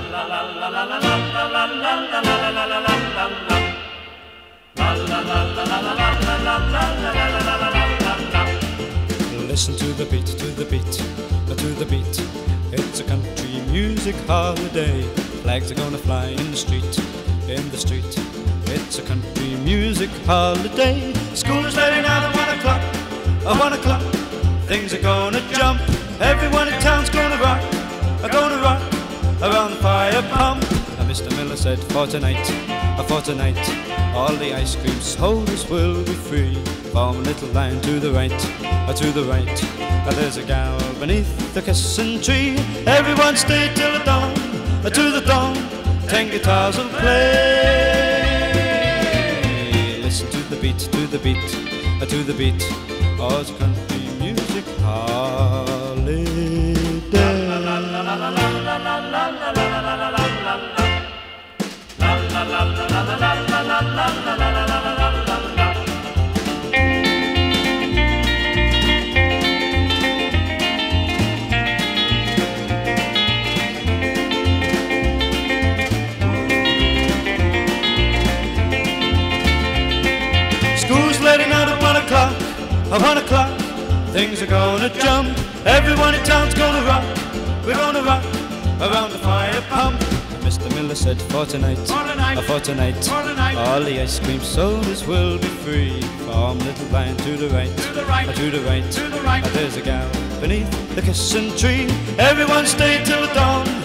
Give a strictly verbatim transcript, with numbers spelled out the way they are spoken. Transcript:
Listen to the beat, to the beat, to the beat. It's a country music holiday. Flags are gonna fly in the street, in the street. It's a country music holiday. School is letting out at one o'clock, at one o'clock. Things are gonna jump. Everyone in town's gonna rock, gonna rock around the fire pump. Now Mister Miller said for tonight, for tonight, all the ice cream sodas will be free. Form a little line to the right, to the right. There's a gal beneath the kissing tree. Everyone stay till the dawn, to the dawn. Ten guitars will play. Listen to the beat, to the beat, to the beat. Oh, it's country music holiday. School's letting out at one o'clock, at one o'clock. Things are gonna jump. Everyone in town's gonna rock. We're gonna rock around the fire pump. Mister Miller said for tonight, for tonight, uh, for tonight, for tonight. All the ice cream sodas will be free. Form a little line to the right, to the right, uh, to the right, to the right. Uh, there's a gal beneath the kissing tree. Everyone stay till the dawn,